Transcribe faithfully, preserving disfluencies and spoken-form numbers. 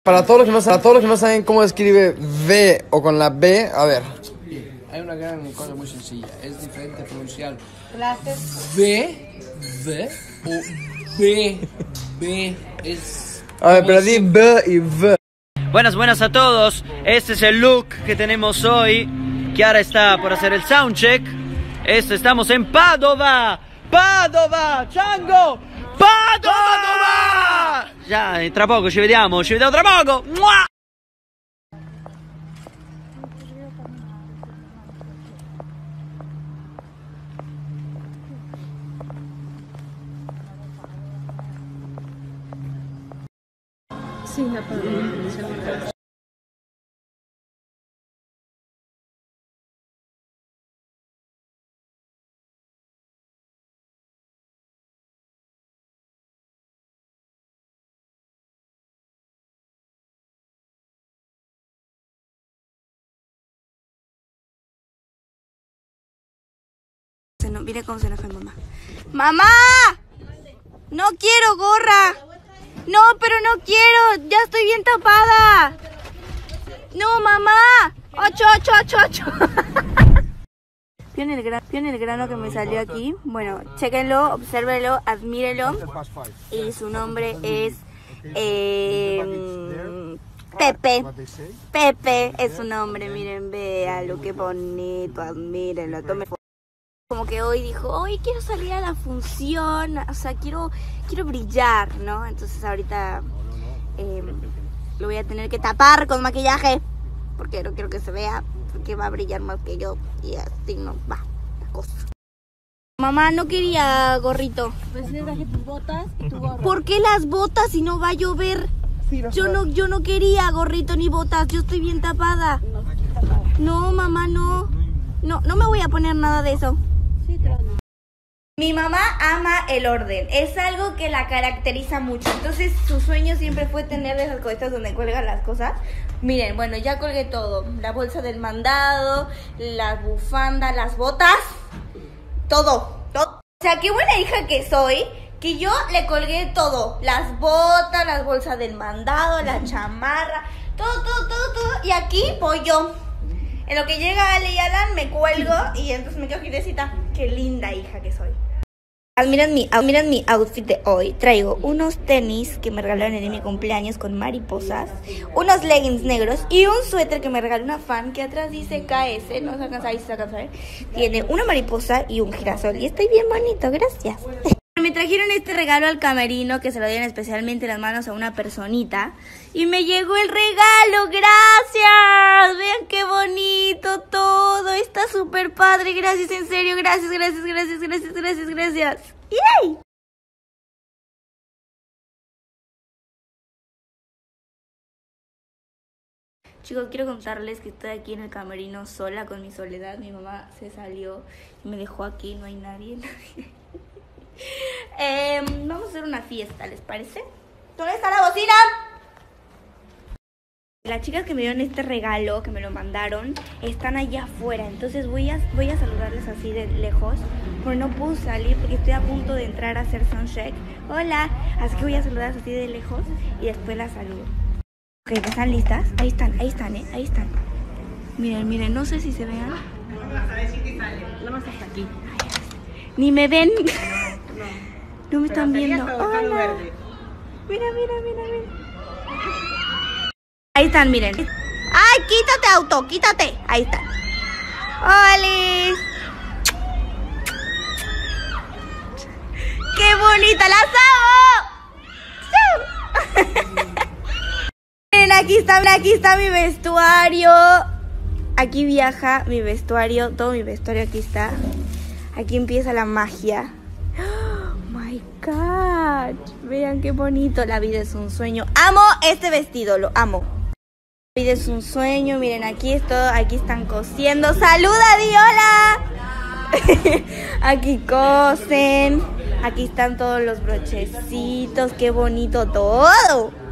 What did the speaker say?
Para todos los que no, para todos los que no saben cómo escribe V o con la B, a ver. Hay una gran cosa muy sencilla, es diferente pronunciar Clases. V, V o B, B, es... A ver, pero di B y V. Buenas, buenas a todos. Este es el look que tenemos hoy. Kiara está por hacer el soundcheck. Este, estamos en Padova. Padova, Chango. Padova! Già, tra poco ci vediamo, ci vediamo tra poco. Mua! Sí, la palabra. No, mire cómo se enoja mamá. ¡Mamá! ¡No quiero gorra! No, pero no quiero. Ya estoy bien tapada. No, mamá. Ocho, ocho, ocho, ocho. ¿Vieron el, gran, ¿Vieron el grano que me salió aquí? Bueno, chéquenlo, obsérvenlo, admírenlo. Y su nombre es eh, Pepe. Pepe es su nombre. Miren, véanlo, qué bonito. Admírenlo. Tomen. Como que hoy dijo, hoy quiero salir a la función, o sea, quiero quiero brillar, ¿no? Entonces ahorita eh, lo voy a tener que tapar con maquillaje, porque no quiero que se vea, porque va a brillar más que yo, y así no va la cosa. Mamá, no quería gorrito. Pues le traje tus botas y tu gorra. ¿Por qué las botas si no va a llover? Sí, no yo, no, yo no quería gorrito ni botas, yo estoy bien tapada. No, estoy tapada. No, mamá, no. No, no me voy a poner nada de eso. Sí, te lo digo. Mi mamá ama el orden, es algo que la caracteriza mucho, entonces su sueño siempre fue tener esas cositas donde cuelgan las cosas. Miren, bueno, ya colgué todo, la bolsa del mandado, las bufandas, las botas, todo, todo. O sea, qué buena hija que soy, que yo le colgué todo, las botas, las bolsas del mandado, la chamarra, todo, todo, todo, todo, y aquí voy yo. En lo que llega Ale y Alan me cuelgo y entonces me quedo quietecita. Qué linda hija que soy. Admiran mi, admiran mi outfit de hoy. Traigo unos tenis que me regalaron en mi cumpleaños con mariposas, unos leggings negros y un suéter que me regaló una fan que atrás dice K S. No se alcanza, ahí se alcanza a ver. Tiene una mariposa y un girasol y estoy bien bonito, gracias. Me trajeron este regalo al camerino que se lo dieron especialmente en las manos a una personita. Y me llegó el regalo, gracias. Vean qué bonito todo. Está súper padre, gracias, en serio, gracias, gracias, gracias, gracias, gracias, gracias. ¡Yay! Chicos, quiero contarles que estoy aquí en el camerino sola con mi soledad. Mi mamá se salió y me dejó aquí, no hay nadie, nadie. Eh, vamos a hacer una fiesta, ¿les parece? ¿Dónde está la bocina? Las chicas que me dieron este regalo, que me lo mandaron, están allá afuera. Entonces voy a, voy a saludarles así de lejos, pero no puedo salir porque estoy a punto de entrar a hacer soundcheck. Hola, así que voy a saludarlas así de lejos y después las saludo. Ok, ¿están listas? Ahí están, ahí están, ¿eh? Ahí están. Miren, miren, no sé si se vean. Nada más hasta aquí. Ni me ven. No. No me están viendo. Hola. Verde. Mira, mira, mira, mira. Ahí están, miren. ¡Ay, quítate, auto! ¡Quítate! Ahí están. ¡Hola! ¡Qué bonita! ¡Las amo! Miren, aquí está, aquí está mi vestuario. Aquí viaja mi vestuario. Todo mi vestuario aquí está. Aquí empieza la magia. Oh my God. Vean qué bonito. La vida es un sueño. Amo este vestido, lo amo. La vida es un sueño. Miren, aquí estoy, aquí están cosiendo. ¡Saluda, Diola! Aquí cosen. Aquí están todos los brochecitos. Qué bonito todo.